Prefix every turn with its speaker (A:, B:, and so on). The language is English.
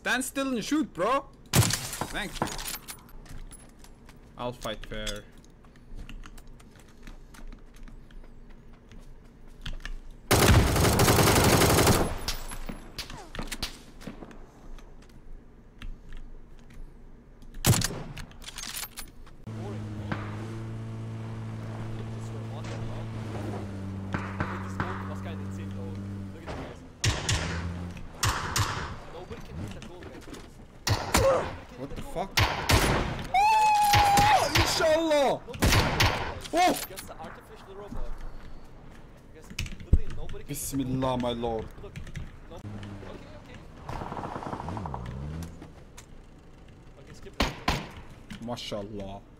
A: Stand still and shoot, bro. Thank you. I'll fight fair. What the fuck? Oh, inshallah! Oh! Bismillah, my lord. Mashallah.